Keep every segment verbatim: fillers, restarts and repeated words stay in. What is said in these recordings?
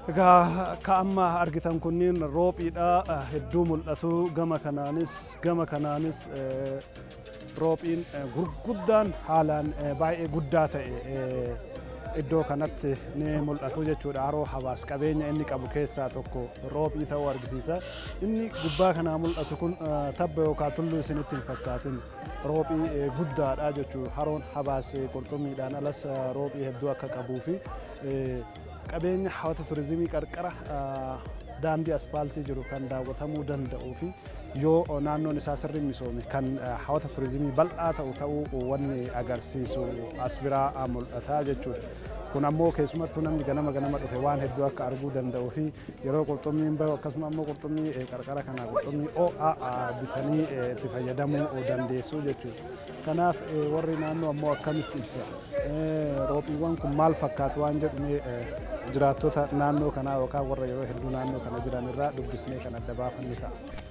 Egaa ka amma argitan kunniin roophiidha hedduu mul'atu gama kanaanis gama kanaanis roophiin gurguddaan haalaan baay'ee guddaa ta'e iddoo kanatti ni mul'atu jechuudha. Haroo hawaas qabeenya inni qabu keessaa tokko roophii ta'uu argisiisa. Inni gubbaa kanaa mul'atu kun tabba yookaan tulluu isinitti hin fakkaatin roophii guddaadha jechuudha. Haroon hawaas qurxummiidhaan alas roophii hedduu akka qabuu fi qabeenya hawwata turizimii qarqara daandii aspaaltii jiru kan daawwatamuu danda'uu fi yoo naannoon isaa sirriin misoome kan hawwata turizimii bal'aa ta'u ta'uu wanni agarsiisu as biraa mul'ata jechuudha. Kun ammoo keessumattuu namni ganama ganama dhufe waan hedduu akka arguu danda'uu fi yeroo qurxummiin bahu akkasuma ammoo qurxummii qarqara kanaa qurxummii ho'aa bitanii itti fayyadamuu dandeessu jechuudha. Kanaaf warri naannoo ammoo akkamitti ibsa? Roophiiwwan kun maal fakkaatu waan jedhume jiraattota naannoo kanaa yookaan warra yeroo hedduu naannoo kana jiran irraa dubbisnee kan adda baafannu ta'a.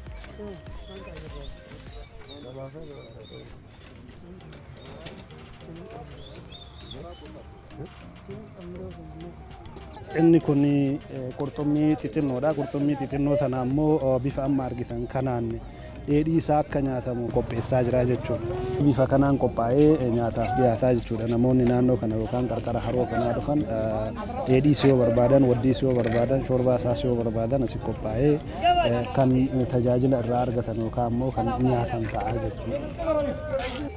Inni kun qurxummii xixinnoodha. Qurxummii xixinnoo sana ammoo bifa amma argitan kanaan dheedhii isaa akka nyaatamu qopheessaa jira jechuudha. Bifa kanaan qophaa'ee nyaataaf dhiyaataa jechuudha. Namoonni naannoo kana yookaan qarqara haroo kanaa dhufan dheedhiis yoo barbaadan, waddiis yoo barbaadan, shorbaa isaas yoo barbaadan asii qophaa'ee kan tajaajila irraa argatan yookaan ammoo kan nyaatan ta'a jechuudha.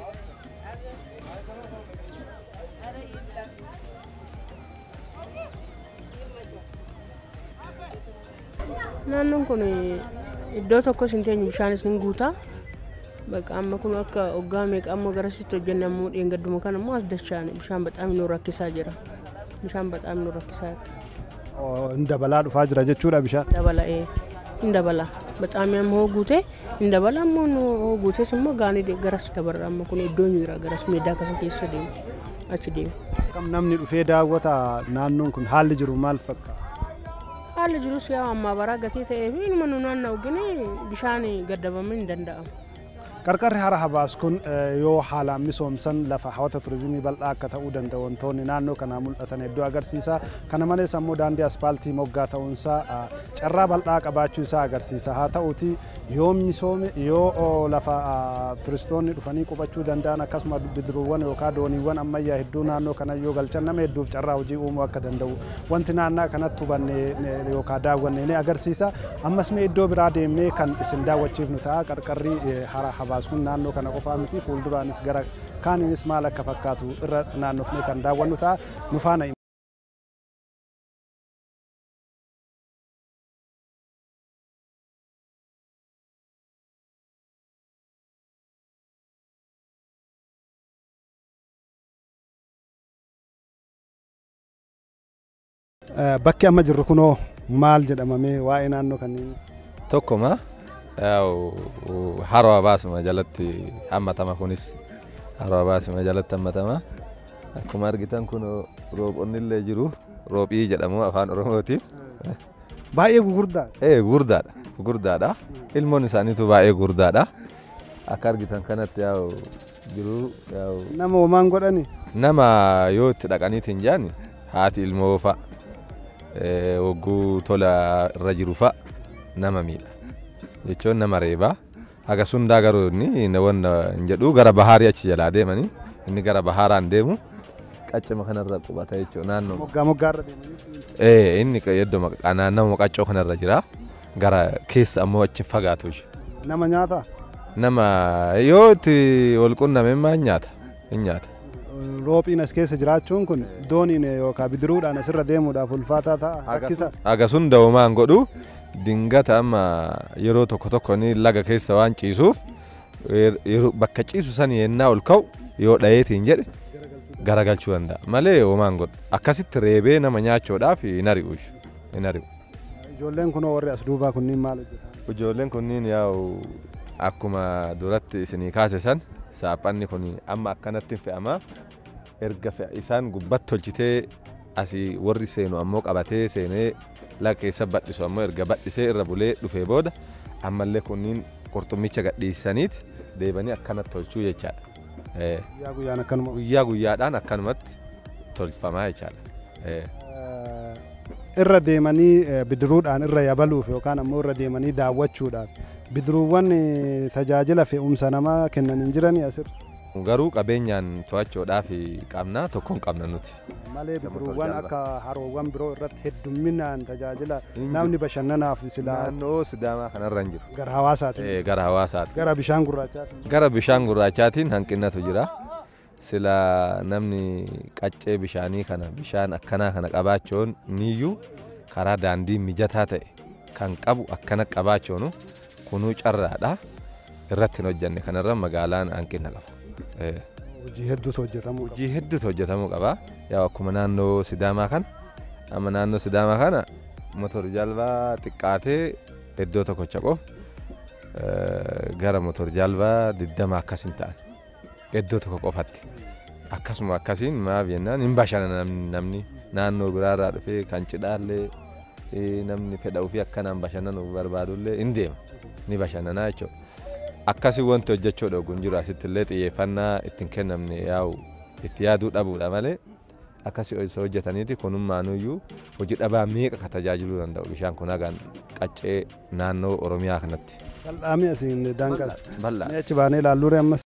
Naannoon kun iddoo tokko hin teenye bishaanis ni guutaa. Bakka amma kun akka hoggaa meeqa ammoo garasitti hojjennamu dheengadduma kana ammoo as dachaan bishaan baxaam nu rakkisaa jira. Bishaan baxaam nu rakkisaa jira. Hin dabalaa dhufaa jira jechuudha bishaan. Dabala ee hin dabala. Baxaam ammoo guutee hin dabala ammoo nu guutees immoo gaanii garas dabarra amma kun iddoo jira garas meedaa kasa keessa deemu achi deemu. Kam namni dhufee daawwata naannoon kun haalli jiru maal fakkaata? Haalli jirus yaa amma baraa gatii ta'ee fi inuma nu naanna'u gini bishaan gaddabamuu hin danda'amu. Qarqarri hara habaas kun yoo haalaan misoomsan lafa hawwata turizimii bal'aa akka ta'uu danda'u wantoonni naannoo kanaa mul'atan hedduu agarsiisa. Kana malees ammoo daandii aspaaltii moggaa ta'uunsaa carraa bal'aa qabaachuu isaa agarsiisa. Haa ta'uuti yoo misoome yoo lafa turistoonni dhufanii qubachuu danda'an akkasuma bidiruuwwan yookaan dooniiwwan ammayyaa hedduu naannoo kana yoo galchan nama hedduuf carraa hojii uumuu akka danda'u wanti naannoo kanatti hubanne yookaan daawwanne ni agarsiisa. Ammas mee iddoo biraa deemnee kan isin daawwachiifnu ta'a. Qarqarri hara habaas kun naannoo kana qofaa miti fuulduraanis gara kaaniinis maal akka fakkaatu irra naannofnee kan daawwannu ta'a. Nu faana bakki amma jirru kunoo maal jedhamamee waa'ee naannoo kanneen tokkuma haroo habaasuma jalatti hammatama. Kunis haroo habaasuma jalatti hammatama. Akkuma argitan kun roophonni illee jiru. Roophii jedhamu afaan Oromootiin. Baay'ee gugurdaadha. Eh gugurdaadha. Gugurdaadha. Ilmoon isaaniitu baay'ee gugurdaadha. Akka argitan kanatti yaa'u jiru yaa'u. Nama homaan godhani. Nama yoo itti dhaqaniitiin jaani haati ilmoo fa'a hogguu tola irra jiru fa'a nama miidha. Jechuun nama reebaa. Haga sundaa garuu inni wanna hin jedhu gara bahaarii achi jalaa deemanii inni gara bahaaraan deemu qaccima kanarra qubata jechuudha naannoo. Moggaa moggaarra deemanii. Eh inni iddoo naannoo qaccoo kanarra jira. Gara keessa ammoo achi fagaatu. Nama nyaata? Nama yoo itti wal qunname maal nyaata? Hin nyaata. Roophiin as keessa jiraachuun kun dooniin yookaan bidiruudhaan asirra deemuudhaaf ulfaataa ta'a. Akkisa. Haga sun da'umaan godhu. Dingata amma yeroo tokko tokko ni laga keessa waan ciisuuf bakka ciisu san yennaa ol ka'u yoo dhayeetiin jedhe garagalchuu danda'a malee homaan godhu. Akkasitti reebee nama nyaachuudhaaf hin ari'u. Hin ari'u. Ijoolleen kunoo warri as duubaa kunniin maal hojjetan? Ijoolleen kunniin yaa'u akkuma duratti isinii kaase san saaphanni kun amma akkanatti fe'ama. Erga isaan gubbatti hojjetee asii warri seenu ammoo qabatee seenee laga keessa badhisu ammoo erga badhisee irra bulee dhufee booda ammallee kunniin qurxummicha gadhiisaniiti deebanii akkanatti tolchuu jechaadha. Guyyaa guyyaan akkanuma. Guyyaa guyyaadhaan akkanumatti tolfamaa jechaadha. irra deemanii bidiruudhaan irra yabaluuf yookaan ammoo irra deemanii daawwachuudhaaf bidiruuwwan tajaajila fe'umsa namaa kennan hin jiranii asirra. Garuu qabeenyaan to'achuudhaaf qabna tokko hin qabna nuti. Malee bidiruuwwan akka haroowwan biroo irratti heddumminaan tajaajila namni bashannanaaf silaa. Naannoo Sidaamaa kanarra hin jiru. Gara hawaasaati. Gara hawaasaati. Gara bishaan gurraachaatiin. Gara bishaan gurraachaatiin hanqinnatu jira. Sila namni qaccee bishaanii kana bishaan akkanaa kana qabaachuun niyyuu karaa daandii mijataa ta'e kan qabu akkana qabaachuun kunuu carraadha. Irratti hin hojjenne kanarra magaalaan hanqina qaba. Hojii hedduutu hojjetamuu qaba. Hojii hedduutu hojjetamuu qaba. Yaa akkuma naannoo Sidaamaa kana amma naannoo Sidaamaa kana motor jalbaa xiqqaatee iddoo tokko chaqoo gara motor jalbaa digdama akkas hin ta'an iddoo tokko qofatti. Akkasuma akkasiin maaf jennaan hin bashannana namni naannoo biraarraa dhufee kan cidhaallee namni fedha ofii akkanaan bashannanuuf barbaadullee hin deema ni bashannanaa jechuudha. Akkasii wanti hojjechuu dhoogu hin jiru asitti illee xiyyeeffannaa ittiin kennamne yaa'u itti yaaduu dhabuudha malee akkasii osoo hojjetaniiti kunummaanuyyuu hojii dhabaa meeqa ka tajaajiluu danda'u bishaan kun hagaan qaccee naannoo Oromiyaa kanatti. Bal'aamii asiin daangaa. Bal'aa. Achi baanee ilaalluure ammas.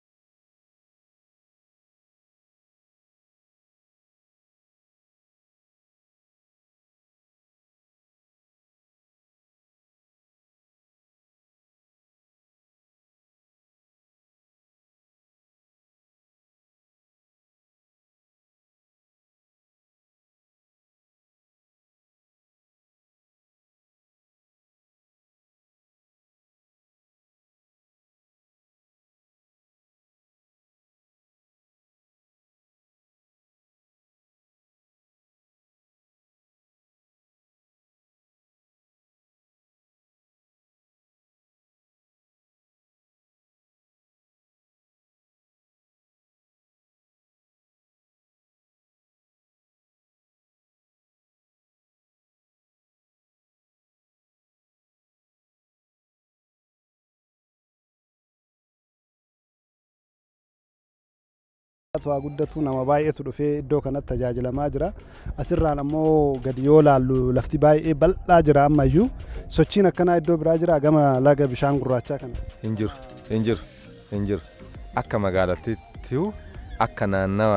Waa guddatu nama baay'eetu dhufee iddoo kanatti tajaajilamaa jira. Asirraan ammoo gadi yoo laallu lafti baay'ee bal'aa jira ammayyuu. Sochiin akkanaa iddoo biraa jira gama laga bishaan gurraachaa kana. Hin jiru, hin jiru, hin jiru. Akka magaalattiitti akka naannawa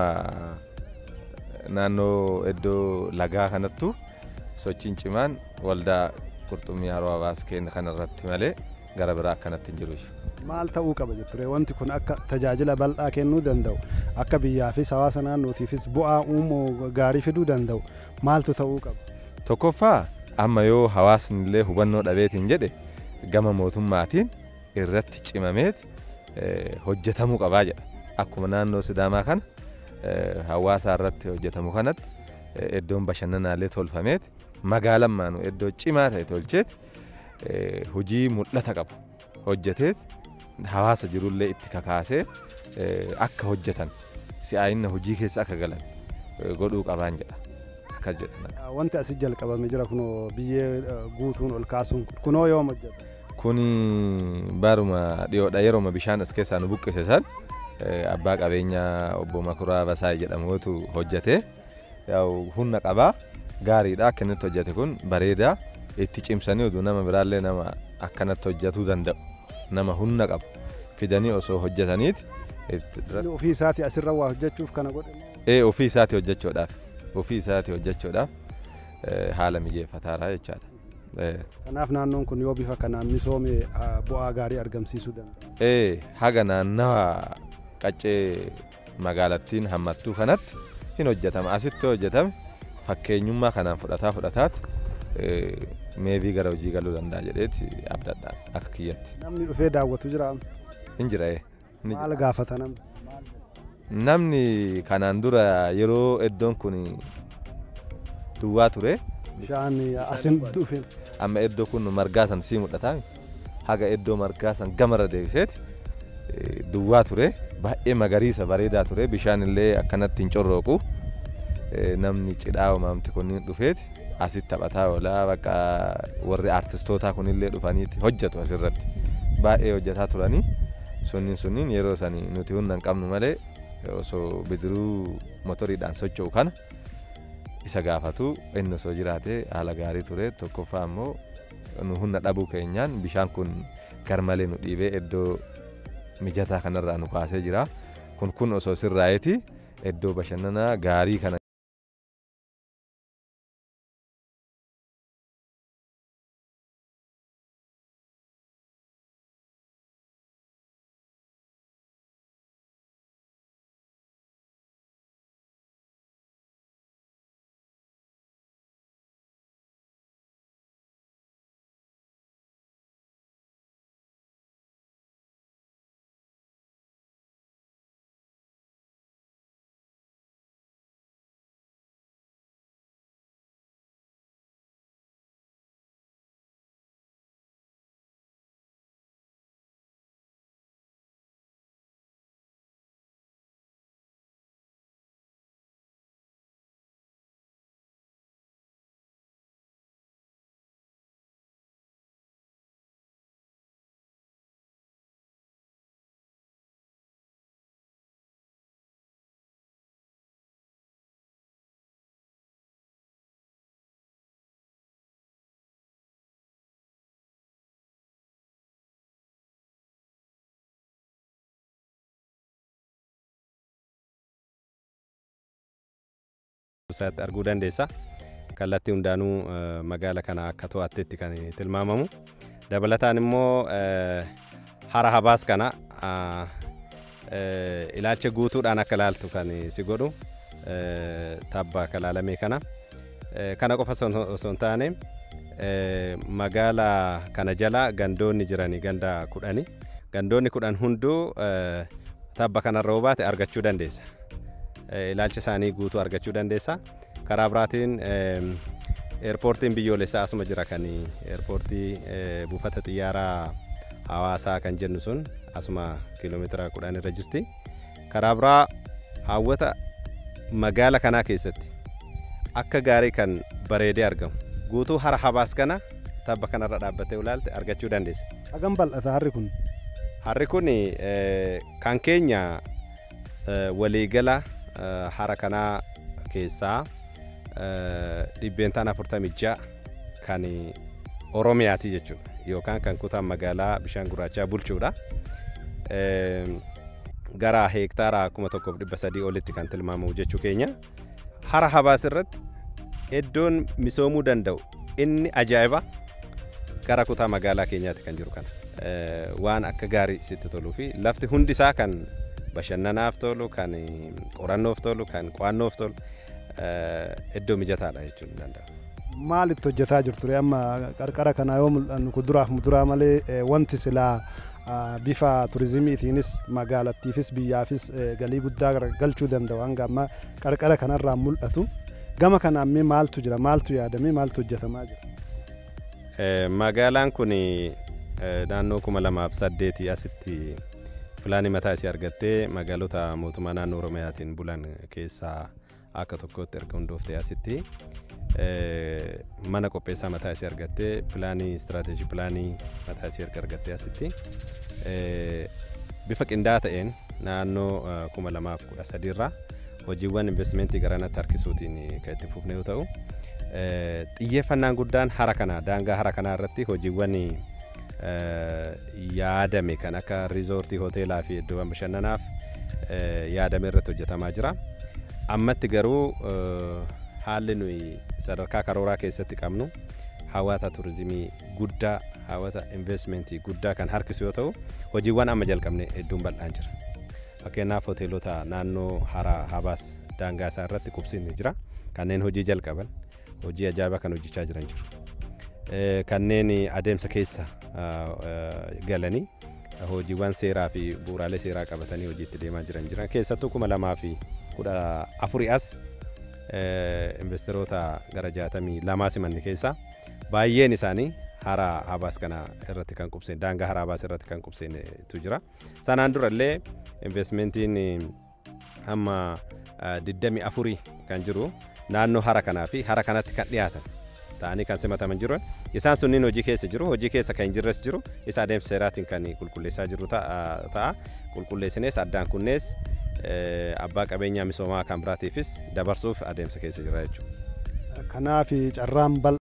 naannoo iddoo lagaa kanattu sochiin cimaan waldaa qurxummii haroo hawaas keenya kanarratti malee gara biraa akkanatti hin jiru. Maal ta'uu qaba jetture wanti kun akka tajaajila bal'aa kennuu danda'u akka biyyaafis hawaasa naannootiifis bu'aa uumuu gaarii fiduu danda'u maaltu ta'uu qaba? Tokkoffaa amma yoo hawaasni illee hubannoo dhabeetiin jedhe gama mootummaatiin irratti cimameet hojjetamuu qabaa jedha. Akkuma naannoo Sidaamaa kana hawaasa irratti hojjetamu kanatti iddoon bashannanaalee tolfameet magaalammaanu iddoo cimaa ta'e tolcheet hojii mul'ata qabu hojjeteet hawaasa jirullee itti kakaasee akka hojjetan si'aayinna hojii keessa akka galan godhuu qabaan jedha. Akkas jedha. Wanti asii jalqabame jira kunoo biyyee guutuun ol kaasuun kunoo yoom hojjeta? Kuni baruma dhiyoodha yerooma bishaan as keessaa nu buqqise san abbaa qabeenyaa obbo Makuraa Basaay jedhamuutu hojjete. Yaa'u humna qabaa gaariidha akka inni hojjete kun bareedaa itti cimsanii oduu nama biraallee nama akkanatti hojjetuu danda'u. Nama humna qabu fidanii osoo hojjetaniiti. Ofii isaati asirra waa hojjechuuf kana godhe? Ee ofii isaati hojjechuudhaaf ofii isaati hojjechuudhaaf haala mijeeffataadha jechaadha. Kanaaf naannoon kun yoo bifa kanaan misoome bu'aa gaarii argamsiisuu danda'a? Ee haga naannawa qaccee magaalattiin hammattuu kanatti hin hojjetama. Asitti hojjetame fakkeenyummaa kanaan fudhataa fudhataati meebii gara hojii galuu danda'a jedheeti abdadha akka kiyyatti. Namni dhufee daawwatu jira? Hin jira. Maal gaafata namni? Namni kanaan dura yeroo iddoon kun duwwaa ture. Bishaan asin dhufe. Amma iddoo kun margaa san sii mul'ata. Haga iddoo margaa san gamarra deebiseeti duwwaa ture. Baay'ee magariisa bareedaa ture. Bishaan illee akkanatti hin corrooqu. Namni cidhaa uumamti kunniin dhufeeti. Asitti taphataa oolaa bakka warri aartistootaa kunillee dhufaniiti hojjetu asirratti. Baay'ee hojjetaa turanii sunniin sunniin yeroo sanii nuti humna hin qabnu malee osoo bidiruu motoriidhaan socho'u kana isa gaafatu inni osoo jiraate haala gaarii ture. Tokkoffaa immoo nu humna dhabuu keenyaan bishaan kun garmalee nu dhiibee iddoo mijataa kanarraa nu kaasee jira. Kun kun osoo sirraa'eeti iddoo bashannanaa gaarii kana Saat arguu dandeessa. Kallattii hundaanuu magaala kana akka to'atteetti kan tilmaamamu. Dabalataan immoo hara habaas kana ilaalcha guutuudhaan akka ilaaltu kan si godhu tabba kalaalamee kana. Kana qofa osoo hin taane magaala kana jala gandoonni jiranii ganda kudhani. Gandoonni kudhan hunduu tabba kanarra yoo baate argachuu dandeessa. Ilaalcha isaanii guutuu argachuu dandeessa. Karaa biraatiin eerpoortiin biyyoolessaa asuma jira kan eerpoortii buufata xiyyaaraa Hawaasaa kan jennu sun asuma kiiloomeetira kudhan irra jirti. Karaa biraa hawwata magaala kanaa keessatti akka gaarii kan bareedee argamu guutuu hara habaas kana tabba kanarra dhaabbattee ilaalte argachuu dandeessa. Hagam bal'ata harri kun? Harri kun kan keenya waliigala hara kanaa keessaa dhibbeentaan afurtamii ja'a kan Oromiyaati jechuudha yookaan kan kutaa magaalaa bishaan gurraachaa bulchuudha. Gara heektaara kuma tokkoof dhibba sadii olitti kan tilmaamamu jechuu keenya. Hara habaas irratti iddoon misoomuu danda'u inni ajaa'iba gara kutaa magaalaa keenyaatti kan jiru kana. Waan akka gaarii sitti toluu fi lafti hundisaa kan bashannanaaf tolu, kan qorannoof tolu, kan qo'annoof tolu iddoo mijataadha jechuun ni danda'ama. Maalitti hojjetaa jirtu amma qarqara kana yoo mul'annu kuduraaf muduraa malee wanti silaa bifa turizimiitiinis magaalattiifis biyyaafis galii guddaa galchuu danda'u hanga amma qarqara kanarraa mul'atu. Gama kanaan mee maaltu jira? Maaltu yaadamee maaltu hojjetamaa jira? Magaalaan kun naannoo kuma lamaaf saddeetii asitti pilaanii mataa isii argattee magaalota mootummaa naannoo Oromiyaatiin bulan keessaa akka tokkotti erga hundooftee asitti mana qopheessaa mataa isii argattee pilaanii istiraatejii pilaanii mataa isii erga argattee asitti bifa qindaa'aa ta'een naannoo kuma lamaaf kudha sadii irraa hojiiwwan investimentii garanatti harkisuutiin kan itti fufne yoo ta'u xiyyeeffannaan guddaan hara kana daangaa hara kanaa irratti hojiiwwan yaadame kan akka riizoortii hoteelaa fi iddoowwan bashannanaaf yaadame irratti hojjetamaa jira. Ammatti garuu haalli nuyi sadarkaa karooraa keessatti qabnu hawwata turizimii guddaa hawwata investimentii guddaa kan harkisu yoo ta'u hojiiwwan amma jalqabne hedduun bal'aan jira. Fakkeenyaaf hoteelota naannoo hara habaas daangaa isaa irratti qubsiin jira. Kanneen hojii jalqaban hojii ajaa'ibaa kan hojjechaa jiran jiru. Kanneen adeemsa keessa galanii hojiiwwan seeraa fi bu'uuraalee seeraa qabatanii hojiitti deemaa jiran jiran keessattuu kuma lamaa fi kudha afurii as investeroota gara jaatamii lamaa simanni keessa baay'een isaanii hara habaas kana irratti kan qubseen daangaa hara habaas irratti kan qubseentu jira. Sanaan durallee investmentiin amma digdamii afurii kan jiru naannoo hara kanaa fi hara kanatti kan dhiyaatan ta'anii kan simataman jiru. Isaan sunniin hojii keessa jiru. Hojii keessa kan jirres jiru. Isa adeemsa seeraatiin kan qulqulleessaa jiru ta'a. Qulqulleessinees addaan kunnees abbaa qabeenyaa misoomaa kan biraatiifis dabarsuuf adeemsa keessa jira jechuudha. Kanaaf carraan bal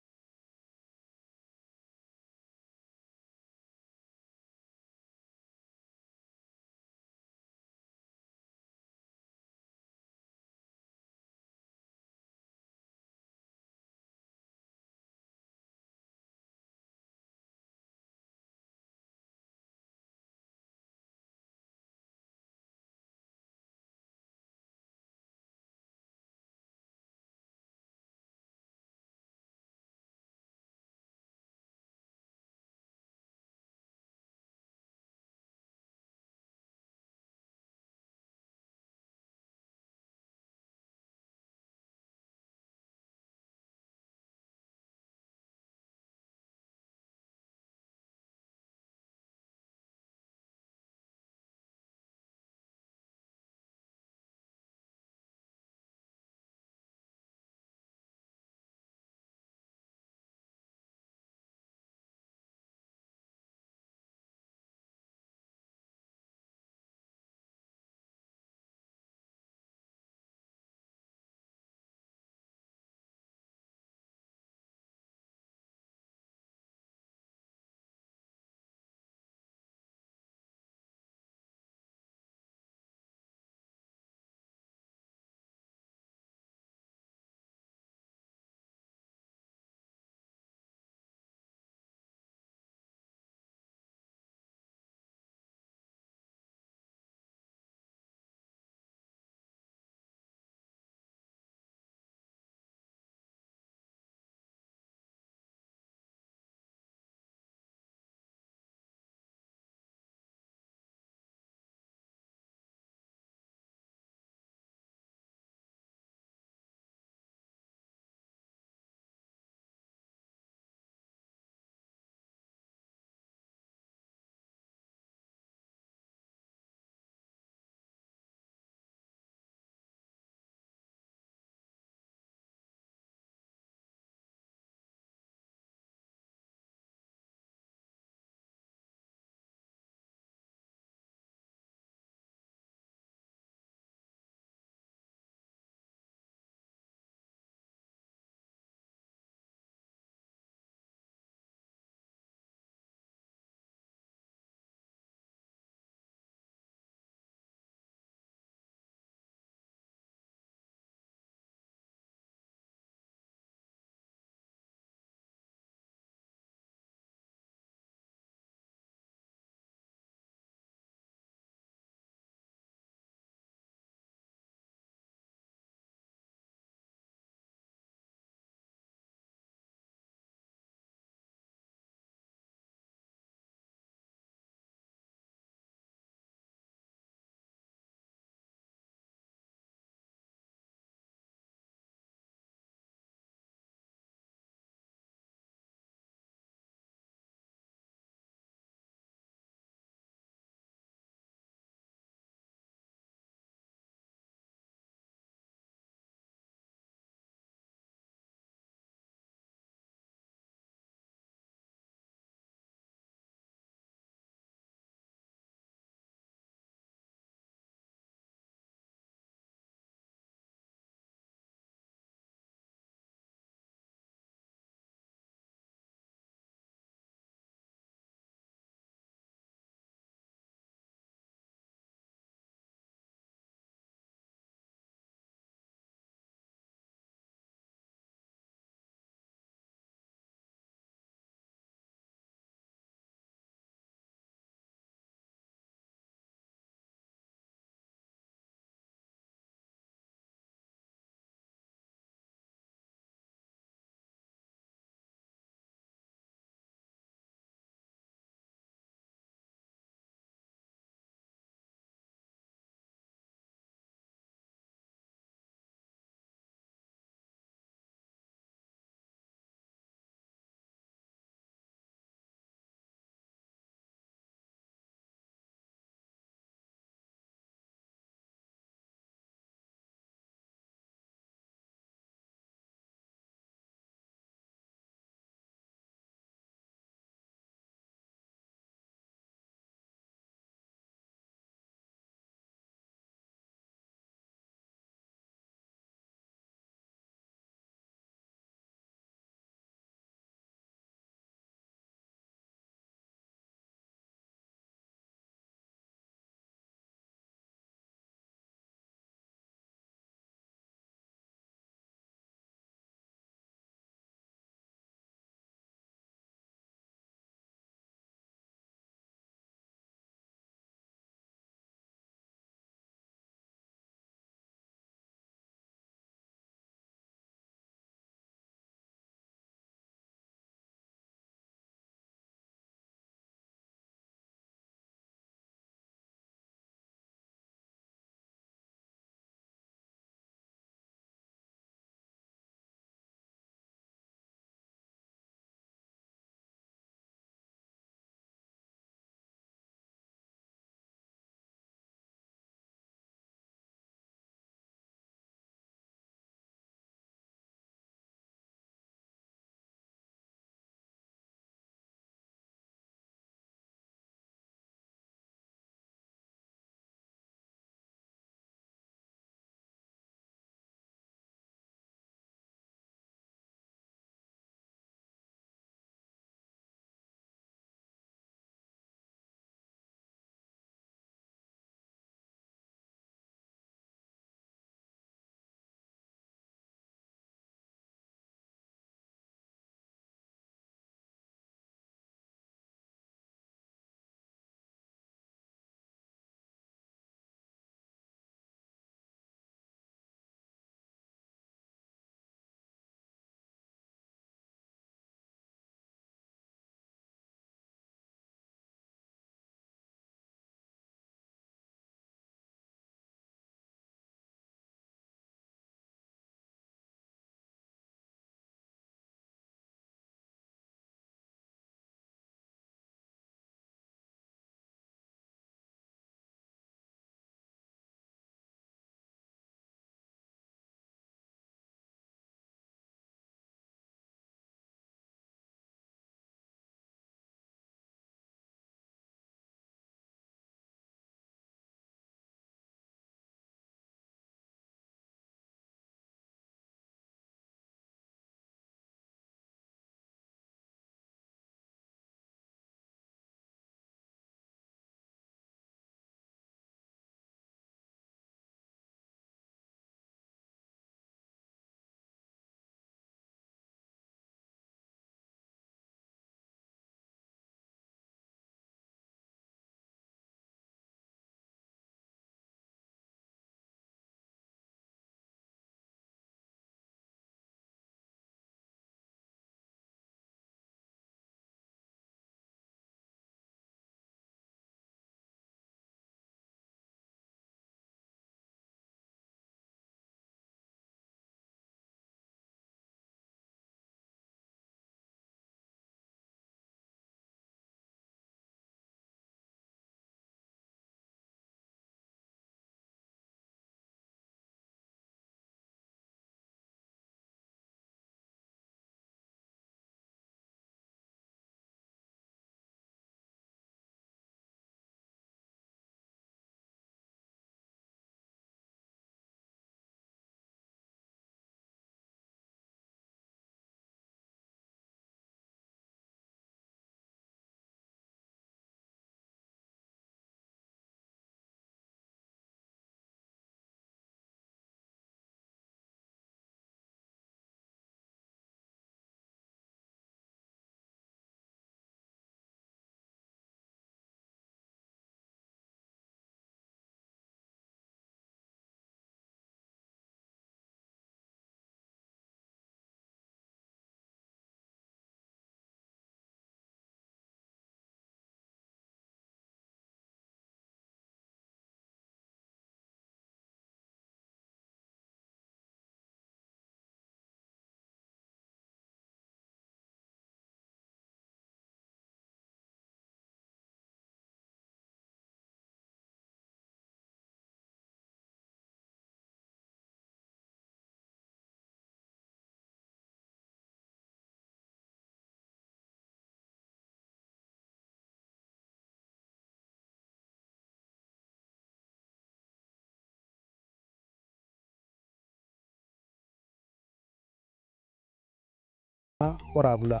horaa bulaa.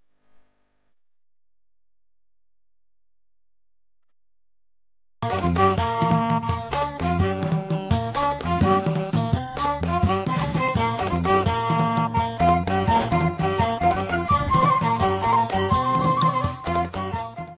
Thank you.